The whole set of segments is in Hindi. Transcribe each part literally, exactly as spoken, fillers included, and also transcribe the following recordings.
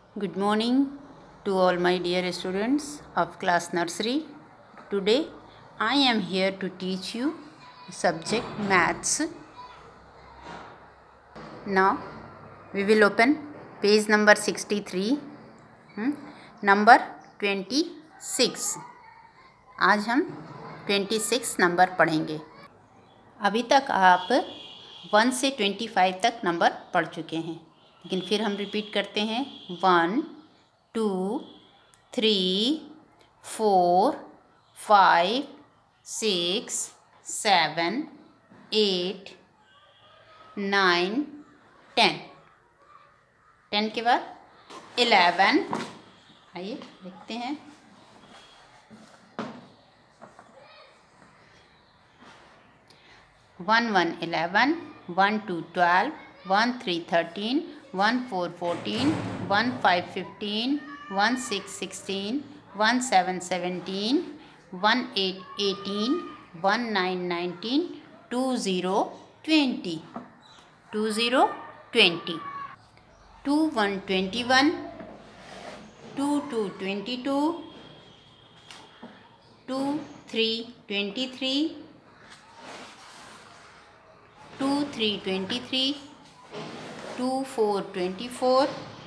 Good morning to all my dear students of class nursery. Today I am here to teach you subject maths. Now we will open page number sixty-three, hmm, number twenty-six. आज हम twenty-six नंबर पढ़ेंगे. अभी तक आप वन से पच्चीस तक नंबर पढ़ चुके हैं, लेकिन फिर हम रिपीट करते हैं. One, two, three, four, five, six, seven, eight, nine, ten. Ten के बाद इलेवन. आइए देखते हैं. One one eleven, one two twelve, one three thirteen, one four fourteen, one five fifteen, one six sixteen, one seven seventeen, one eight eighteen, one nine nineteen, two zero twenty. Two zero twenty. Two one twenty one, two two twenty two, two three twenty three, two three twenty three, to four twenty four,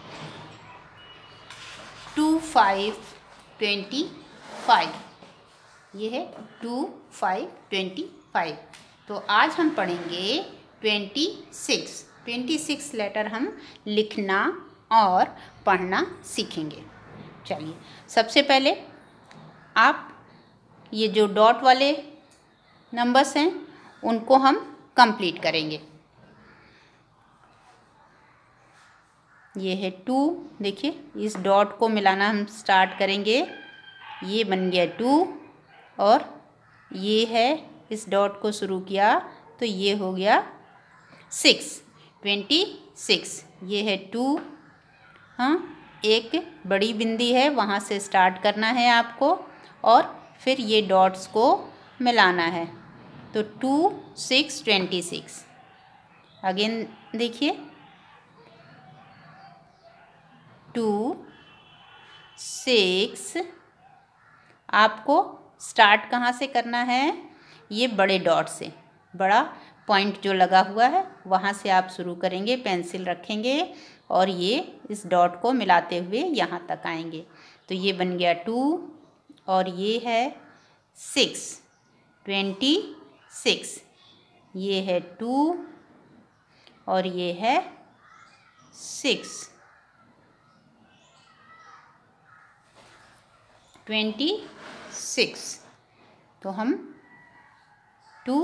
two five twenty five. ये है टू फाइव ट्वेंटी फाइव. तो आज हम पढ़ेंगे twenty six. Twenty six letter हम लिखना और पढ़ना सीखेंगे. चलिए, सबसे पहले आप ये जो डॉट वाले नंबर्स हैं उनको हम कंप्लीट करेंगे. ये है टू. देखिए, इस डॉट को मिलाना हम स्टार्ट करेंगे. ये बन गया टू, और ये है, इस डॉट को शुरू किया तो ये हो गया सिक्स. Twenty six. ये है टू. हाँ, एक बड़ी बिंदी है, वहाँ से स्टार्ट करना है आपको, और फिर ये डॉट्स को मिलाना है. तो two six twenty six. Again देखिए, टू सिक्स. आपको स्टार्ट कहाँ से करना है? ये बड़े डॉट से, बड़ा पॉइंट जो लगा हुआ है वहाँ से आप शुरू करेंगे. पेंसिल रखेंगे और ये इस डॉट को मिलाते हुए यहाँ तक आएंगे. तो ये बन गया टू, और ये है सिक्स. Twenty six. ये है टू, और ये है सिक्स. Twenty six. तो हम टू,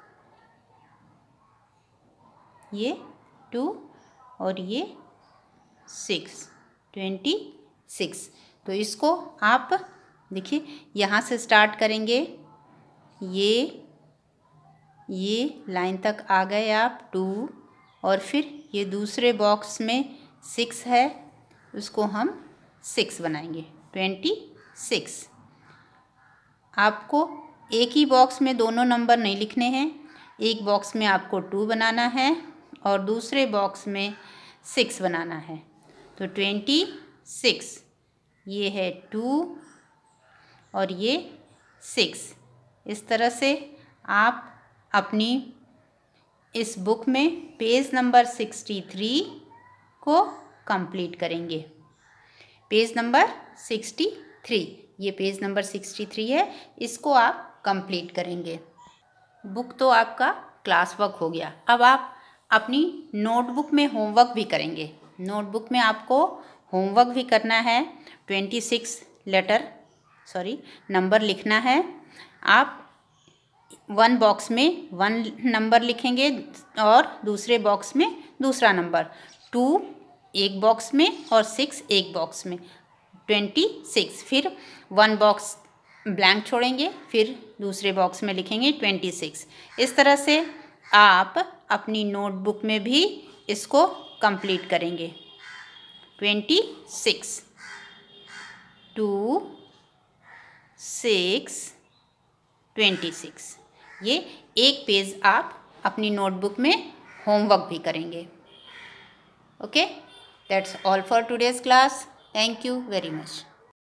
ये टू, और ये सिक्स. Twenty six. तो इसको आप देखिए, यहाँ से स्टार्ट करेंगे. ये ये लाइन तक आ गए आप, टू, और फिर ये दूसरे बॉक्स में सिक्स है, उसको हम सिक्स बनाएंगे. Twenty six. आपको एक ही बॉक्स में दोनों नंबर नहीं लिखने हैं. एक बॉक्स में आपको टू बनाना है और दूसरे बॉक्स में सिक्स बनाना है. तो ट्वेंटी सिक्स. ये है टू और ये सिक्स. इस तरह से आप अपनी इस बुक में पेज नंबर सिक्सटी थ्री को कंप्लीट करेंगे. Page number sixty three. ये पेज नंबर सिक्सटी थ्री है, इसको आप कंप्लीट करेंगे. बुक तो आपका क्लास वर्क हो गया. अब आप अपनी नोटबुक में होमवर्क भी करेंगे. नोटबुक में आपको होमवर्क भी करना है. Twenty six letter sorry number लिखना है. आप वन बॉक्स में वन नंबर लिखेंगे और दूसरे बॉक्स में दूसरा नंबर. टू एक बॉक्स में और सिक्स एक बॉक्स में. Twenty six. फिर वन बॉक्स ब्लैंक छोड़ेंगे, फिर दूसरे बॉक्स में लिखेंगे ट्वेंटी सिक्स. इस तरह से आप अपनी नोटबुक में भी इसको कंप्लीट करेंगे. Twenty six. Two six twenty six. ये एक पेज आप अपनी नोटबुक में होमवर्क भी करेंगे. Okay. That's all for today's class. Thank you very much.